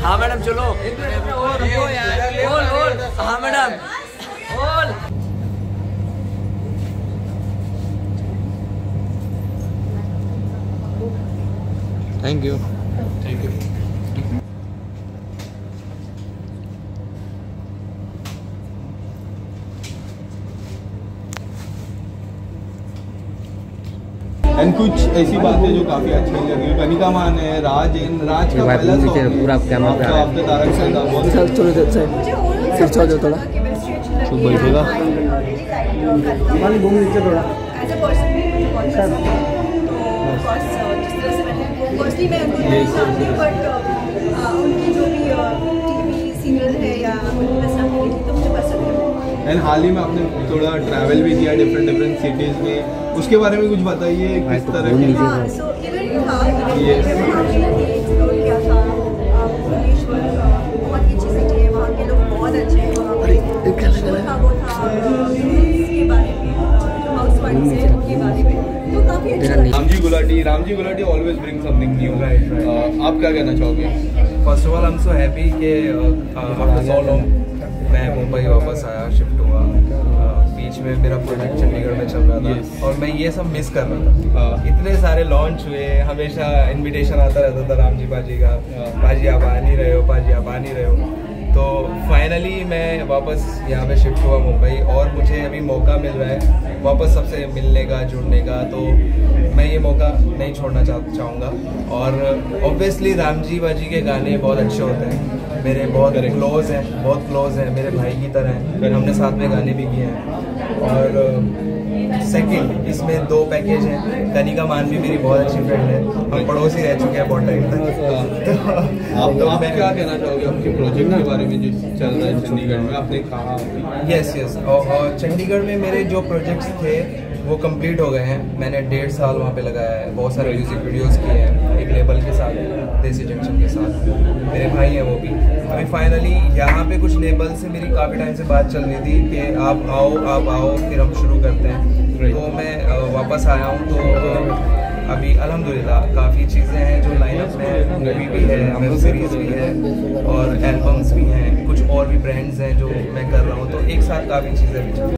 हाँ मैडम चलो। हाँ madam. Thank you. Thank you. And कुछ ऐसी बातें जो काफी अच्छी लगी, कनिका मान है, राज का पहला सॉन्ग पूरा कैमरा पे आपके तारक से था बहुत चल चलो फिर चलो थोड़ा तो बैठेगा मान घूम नीचे थोड़ा। एज अ पर्सन जिस तरह से मैंने पर्सनली मैं उनको नहीं जानती हूँ, बट उनकी जो भी टीवी सीरियल है या उनकी पर्सनालिटी थी तो मुझे पसंद है। एंड हाल ही में आपने थोड़ा ट्रैवल भी किया डिफरेंट सिटीज में, उसके बारे में कुछ बताइए किस तरह की। हाँ, सो इवेंट था, एक्सप्लोर किया था भुवनेश्वर, बहुत ही अच्छी सिटी है, वहाँ के लोग बहुत अच्छे हैं। वहाँ पे शो था वो था के बारे में, जो हाउस वाइफ्स हैं उनके बारे में, तो काफ़ी अच्छा लगा। Ramji Gulati always bring something new. आप क्या कहना चाहोगे? First of all I am so happy कि आफ्टर सो लॉन्ग मैं मुंबई वापस आया, शिफ्ट हुआ। बीच में मेरा प्रोजेक्ट चंडीगढ़ में चल रहा था और मैं ये सब मिस कर रहा था। इतने सारे लॉन्च हुए, हमेशा इनविटेशन आता रहता था रामजी पाजी का, पाजी आप आ नहीं रहे हो, पाजी आप आ नहीं रहे हो। तो फाइनली मैं वापस यहाँ पे शिफ्ट हुआ मुंबई और मुझे अभी मौका मिल रहा है वापस सबसे मिलने का, जुड़ने का, तो मैं ये मौका नहीं छोड़ना चाहूँगा। और ऑब्वियसली रामजी बाजी के गाने बहुत अच्छे होते हैं, मेरे बहुत क्लोज हैं, मेरे भाई की तरह हैं, हमने साथ में गाने भी किए हैं। और सेकंड, इसमें 2 पैकेज हैं। कनिका मान भी मेरी बहुत अच्छी फ्रेंड है, हम पड़ोसी रह चुके हैं बहुत टाइम तक। आप क्या कहना चाहोगे आपके प्रोजेक्ट के बारे में जो चल रहा है चंडीगढ़ में? आपने कहा यस और चंडीगढ़ में मेरे जो प्रोजेक्ट्स थे वो कंप्लीट हो गए हैं। मैंने 1.5 साल वहाँ पे लगाया है, बहुत सारे म्यूजिक वीडियोस किए हैं एक लेबल के साथ, देसी जंक्शन के साथ, मेरे भाई हैं वो भी। अभी फाइनली यहाँ पे कुछ लेबल से मेरी काफ़ी टाइम से बात चल रही थी कि आप आओ फिर हम शुरू करते हैं। तो मैं वापस आया हूँ, तो अभी अल्हम्दुलिल्लाह काफ़ी चीज़ें हैं जो लाइनअप में, मूवी भी है, वेब सीरीज़ भी है और एल्बम्स भी हैं, कुछ और भी ब्रांड्स हैं जो मैं कर रहा हूँ, तो एक साथ काफ़ी चीज़ें भी